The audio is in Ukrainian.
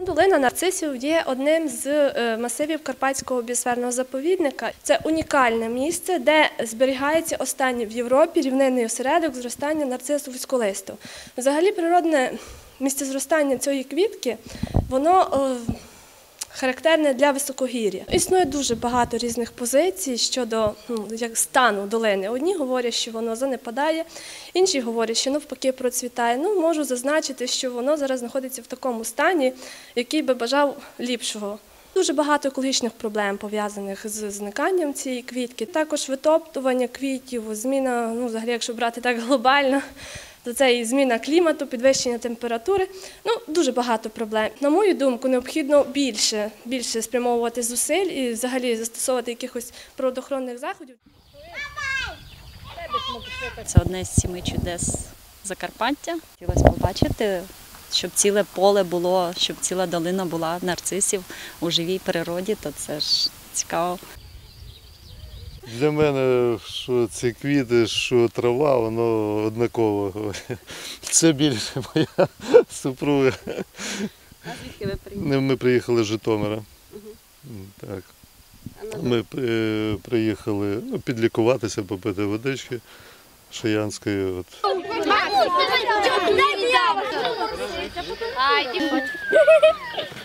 Долина нарцисів є одним з масивів Карпатського біосферного заповідника. Це унікальне місце, де зберігається останній в Європі рівнинний осередок зростання нарцису вузьколистого. Взагалі природне місце зростання цієї квітки, воно характерне для високогір'я. Існує дуже багато різних позицій щодо стану долини. Одні говорять, що воно занепадає, інші говорять, що навпаки процвітає. Можу зазначити, що воно зараз знаходиться в такому стані, який би бажав ліпшого. Дуже багато екологічних проблем пов'язаних з зниканням цієї квітки. Також витоптування квітів, зміна, взагалі, якщо брати так глобально, то це і зміна клімату, підвищення температури. Дуже багато проблем. На мою думку, необхідно більше спрямовувати зусиль і взагалі застосовувати якихось природоохоронних заходів. Це одне з 7 чудес Закарпаття. Хотілося побачити, щоб ціле поле було, щоб ціла долина була нарцисів у живій природі, то це ж цікаво. Для мене, що ці квіти, що трава, воно однаково. Це більше моя супруга. А звідки ви приїхали? Ми приїхали з Житомира. Так. Ми приїхали підлікуватися, попити водички шиянської. Ай,